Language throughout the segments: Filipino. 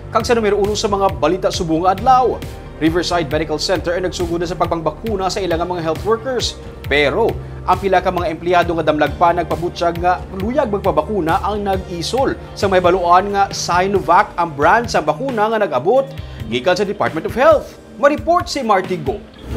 Kag sa numero 1 sa mga balita subong nga adlaw, Riverside Medical Center ay nagsugod na sa pagpangbakuna sa ilang mga health workers. Pero ang pila ka mga empleyado nga damlag pa nagpabutyag nga luyag magpabakuna ang nag-isol sa may baluan nga Sinovac ang brand sa bakuna nga nag-abot gikan sa Department of Health. Ma-report si Marty Go.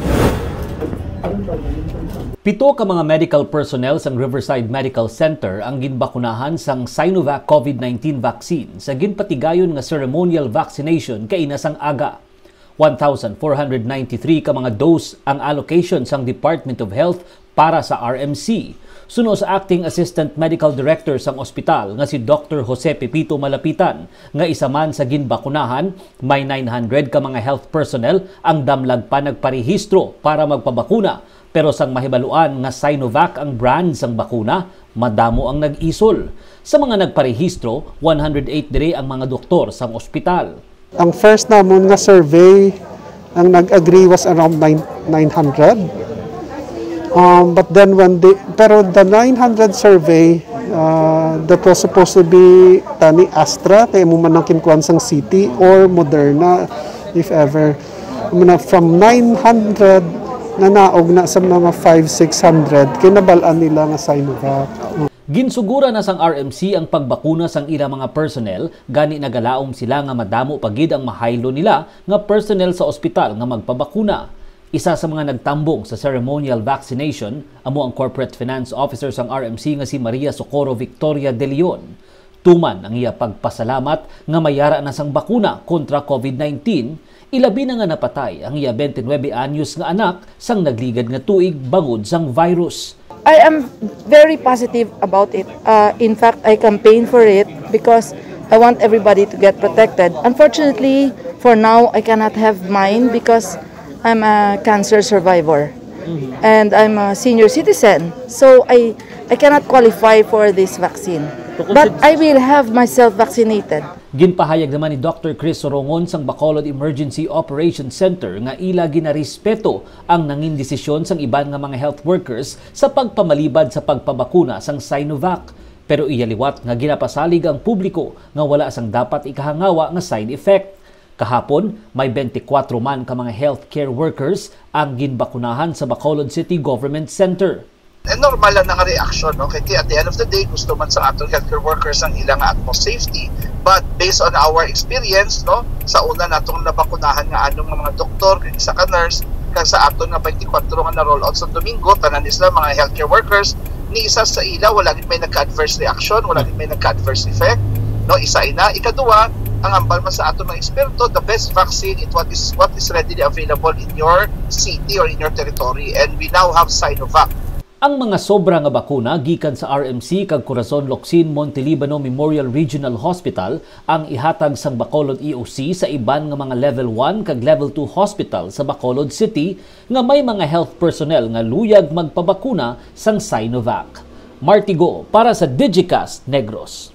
7 ka mga medical personnel sa Riverside Medical Center ang ginbakunahan sang Sinovac COVID-19 vaccine sa ginpatigayon nga ceremonial vaccination kaina sang aga. 1,493 ka mga dose ang allocation sang Department of Health para sa RMC. Suno sa Acting Assistant Medical Director sang ospital nga si Dr. Jose Pepito Malapitan nga isa man sa ginbakunahan, may 900 ka mga health personnel ang damlag pa nagparehistro para magpabakuna. Pero sang mahibaluan nga Sinovac ang brand sang bakuna, madamo ang nag-isol. Sa mga nagparehistro, 108 dire ang mga doktor sang ospital. Ang first namon nga survey, ang nag-agree was around 900. But then pero the 900 survey, that was supposed to be tani Astra, kaya mo man ang kinkuhan sang City or Moderna, if ever. From 900, naog na sa mga 500-600 kinabalaan nila nga Sinovac. Ginsugura na sang RMC ang pagbakuna sang ilang mga personnel, gani nagalaom sila nga madamo pagid ang mahaylo nila nga personnel sa ospital nga magpabakuna. Isa sa mga nagtambong sa ceremonial vaccination amo ang Corporate Finance Officer sang RMC nga si Maria Socorro Victoria de Leon. Tuman ang iya pagpasalamat nga mayara na sang bakuna kontra COVID-19. Ilabi na nga napatay ang iya 29 anyos nga anak sang nagligad nga tuig bangod sang virus. I am very positive about it. In fact, I campaign for it because I want everybody to get protected. Unfortunately, for now, I cannot have mine because I'm a cancer survivor and I'm a senior citizen. So I cannot qualify for this vaccine. But I will have myself vaccinated. Ginpahayag naman ni Dr. Chris Sorongon sang Bacolod Emergency Operations Center nga ila ginarespeto ang nangin desisyon sang iban nga mga health workers sa pagpamalibad sa pagpabakuna sang Sinovac. Pero iyaliwat nga ginapasalig ang publiko nga wala sang dapat ikahangawa nga side effect. Kahapon, may 24 man ka mga healthcare workers ang ginbakunahan sa Bacolod City Government Center. Normal lang nga reaction, no? Kaya at the end of the day, gusto man sa atong healthcare workers ang ilang utmost safety. But based on our experience, no, sa una natong nabakunahan nga anong mga doktor, kag isa ka nurse, kag sa aton nga 24 nga na-roll out sa Domingo, tanan isla mga healthcare workers, ni isa sa ila wala gid may nagka-adverse reaction, wala gid may nagka-adverse effect, no? Isa ina, ikaduha, ang ambal man sa aton mga eksperto, the best vaccine is what is readily available in your city or in your territory, and we now have Sinovac. Ang mga sobra nga bakuna gikan sa RMC kag Corazon Locsin Montelibano Memorial Regional Hospital ang ihatag sang Bacolod EOC sa iban nga mga level 1 kag level 2 hospital sa Bacolod City nga may mga health personnel nga luyag magpabakuna sang Sinovac. Marty Go para sa Digicast Negros.